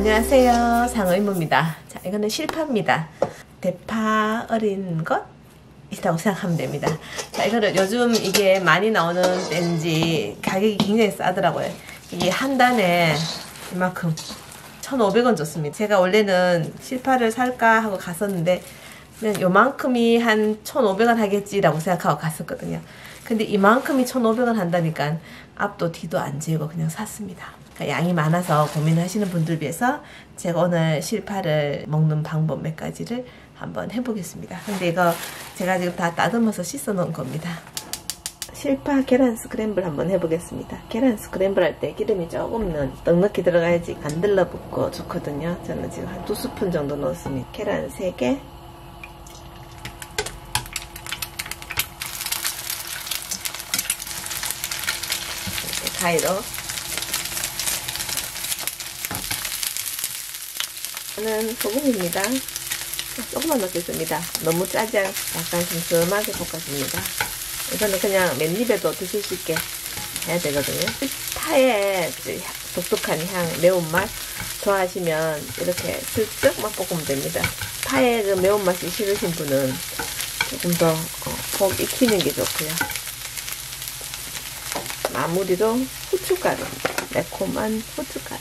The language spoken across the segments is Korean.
안녕하세요, 상어이모입니다. 자, 이거는 실파입니다. 대파 어린 것이라고 생각하면 됩니다. 자, 이거를 요즘 이게 많이 나오는 때인지 가격이 굉장히 싸더라고요. 이게 한 단에 이만큼 1,500원 줬습니다. 제가 원래는 실파를 살까 하고 갔었는데 그냥 요만큼이 한 1,500원 하겠지라고 생각하고 갔었거든요. 근데 이만큼이 1,500원 한다니까 앞도 뒤도 안 재고 그냥 샀습니다. 그러니까 양이 많아서 고민하시는 분들 위해서 제가 오늘 실파를 먹는 방법 몇 가지를 한번 해보겠습니다. 근데 이거 제가 지금 다 따듬어서 씻어 놓은 겁니다. 실파 계란 스크램블 한번 해보겠습니다. 계란 스크램블 할 때 기름이 조금 넉넉히 들어가야지 안 들러붙고 좋거든요. 저는 지금 한 2스푼 정도 넣었습니다. 계란 3개, 가위로, 저는 소금입니다. 조금만 넣겠습니다. 너무 짜지 않고 약간 슴슴하게 볶아줍니다. 이거는 그냥 맨입에도 드실 수 있게 해야 되거든요. 파의 독특한 향, 매운맛 좋아하시면 이렇게 슬쩍만 볶으면 됩니다. 파의 그 매운맛이 싫으신 분은 조금 더 푹 익히는 게 좋고요. 마무리로 후춧가루, 매콤한 후춧가루.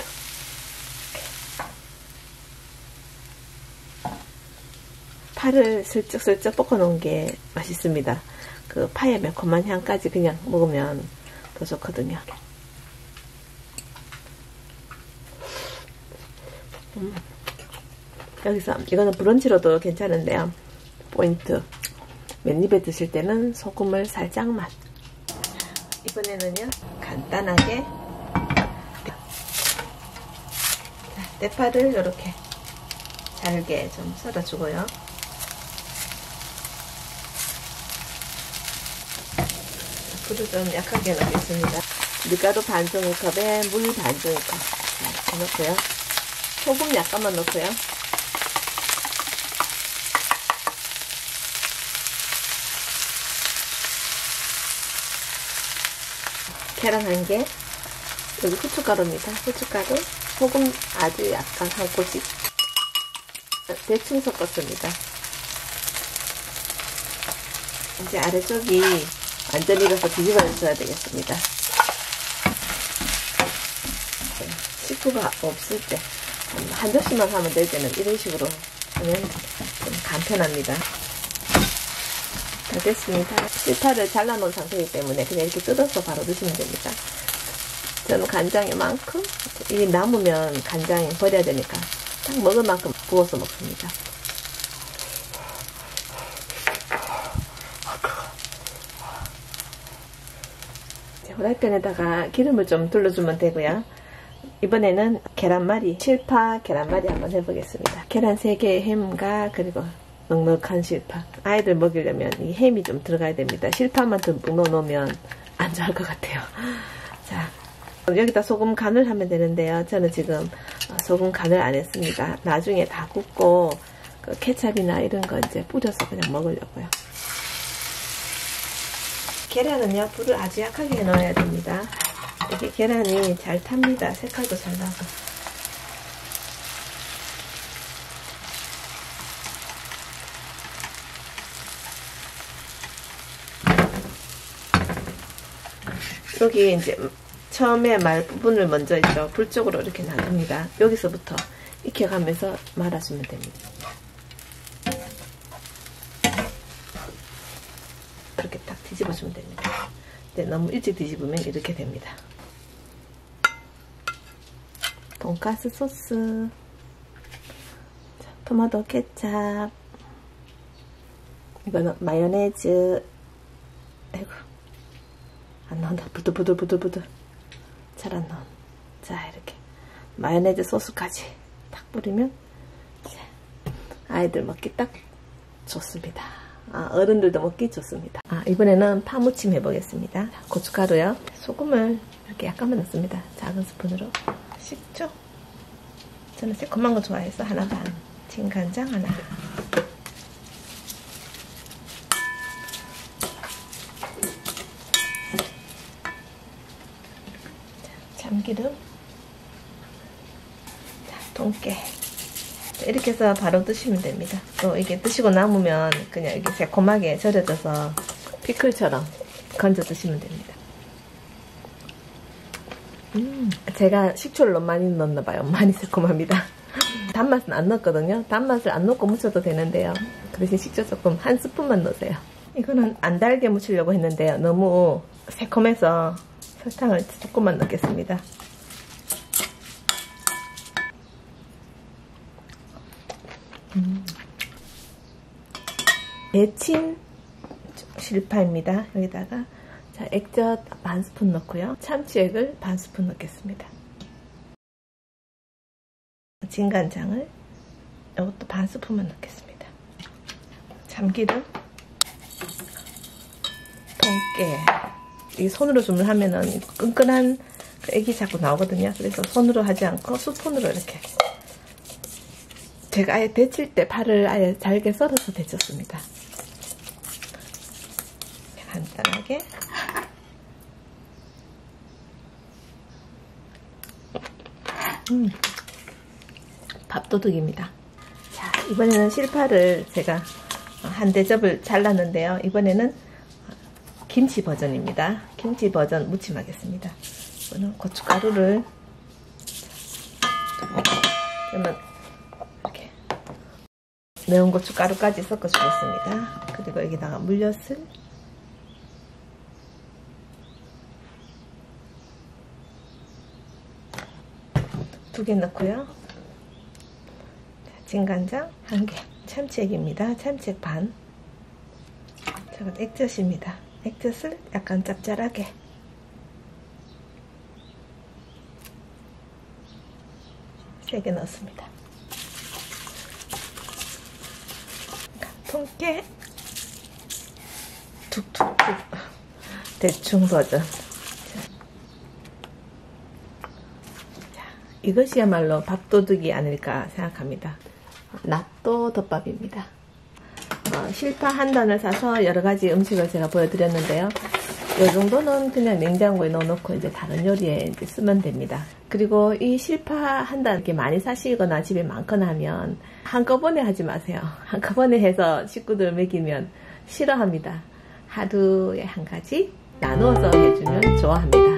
파를 슬쩍슬쩍 볶아놓은 게 맛있습니다. 그 파의 매콤한 향까지 그냥 먹으면 더 좋거든요. 여기서 이거는 브런치로도 괜찮은데요. 포인트, 맨입에 드실 때는 소금을 살짝만. 이번에는요, 간단하게 대파를 이렇게 잘게 좀 썰어주고요. 불을 좀 약하게 넣겠습니다. 밀가루 반 종이컵에 물 반 종이컵 넣고요. 소금 약간만 넣고요. 계란 1개, 여기 후춧가루입니다. 후춧가루, 소금 아주 약간 한 꼬집, 대충 섞었습니다. 이제 아래쪽이 완전히 익어서 뒤집어 져야 되겠습니다. 식구가 없을 때 한 접시만 하면 될 때는 이런 식으로 하면 좀 간편합니다. 다 됐습니다. 실파를 잘라놓은 상태이기 때문에 그냥 이렇게 뜯어서 바로 드시면 됩니다. 저는 간장 이만큼, 이 남으면 간장 버려야 되니까 딱 먹을 만큼 부어서 먹습니다. 후라이팬에다가 기름을 좀 둘러주면 되고요. 이번에는 계란말이, 실파 계란말이 한번 해보겠습니다. 계란 3개의 햄과 그리고 넉넉한 실파. 아이들 먹이려면 이 햄이 좀 들어가야 됩니다. 실파만 듬뿍 넣어놓으면 안 좋아할 것 같아요. 자, 여기다 소금 간을 하면 되는데요. 저는 지금 소금 간을 안 했습니다. 나중에 다 굽고 그 케찹이나 이런 거 이제 뿌려서 그냥 먹으려고요. 계란은요, 불을 아주 약하게 넣어야 됩니다. 이게 계란이 잘 탑니다. 색깔도 잘 나고. 여기 이제 처음에 말 부분을 먼저 있죠. 불 쪽으로 이렇게 놔둡니다. 여기서부터 익혀가면서 말아주면 됩니다. 이렇게 딱 뒤집어주면 됩니다. 근데 너무 일찍 뒤집으면 이렇게 됩니다. 돈가스 소스, 자, 토마토 케찹, 이거는 마요네즈, 아이고 안 나온다. 부들부들 잘 안 나온. 자, 이렇게 마요네즈 소스까지 딱 뿌리면 아이들 먹기 딱 좋습니다. 어른들도 먹기 좋습니다. 이번에는 파무침 해보겠습니다. 고춧가루요. 소금을 이렇게 약간만 넣습니다. 작은 스푼으로. 식초, 저는 새콤한 거 좋아해서 하나 반. 진간장 하나. 참기름, 통깨. 이렇게 해서 바로 드시면 됩니다. 또 이게 드시고 남으면 그냥 이렇게 새콤하게 절여져서 피클처럼 건져 드시면 됩니다. 제가 식초를 너무 많이 넣었나봐요. 많이 새콤합니다. 단맛은 안 넣었거든요. 단맛을 안 넣고 무쳐도 되는데요. 그 대신 식초 조금 한 스푼만 넣으세요. 이거는 안 달게 무치려고 했는데요. 너무 새콤해서 설탕을 조금만 넣겠습니다. 데친 실파입니다. 여기다가 자, 액젓 반 스푼 넣고요. 참치액을 반 스푼 넣겠습니다. 진간장을 이것도 반 스푼만 넣겠습니다. 참기름, 통깨. 이 손으로 주문하면은 끈끈한 액이 자꾸 나오거든요. 그래서 손으로 하지 않고 스푼으로 이렇게. 제가 아예 데칠 때 파를 아예 잘게 썰어서 데쳤습니다. 간단하게. 밥도둑입니다. 자, 이번에는 실파를 제가 한 대접을 잘랐는데요. 이번에는 김치 버전입니다. 김치 버전 무침하겠습니다. 이거는 고춧가루를 그러면 이렇게 매운 고춧가루까지 섞어주겠습니다. 그리고 여기다가 물엿을 두 개 넣고요. 진간장 1개, 참치액입니다. 참치액 반. 저건 액젓입니다. 액젓을 약간 짭짤하게 세게 넣었습니다. 통깨 툭툭툭 대충 버전. 이것이야말로 밥도둑이 아닐까 생각합니다. 낫또 덮밥입니다. 실파 한 단을 사서 여러가지 음식을 제가 보여드렸는데요. 이 정도는 그냥 냉장고에 넣어놓고 이제 다른 요리에 이제 쓰면 됩니다. 그리고 이 실파 한 단 이렇게 많이 사시거나 집에 많거나 하면 한꺼번에 하지 마세요. 한꺼번에 해서 식구들 먹이면 싫어합니다. 하루에 한 가지 나누어서 해주면 좋아합니다.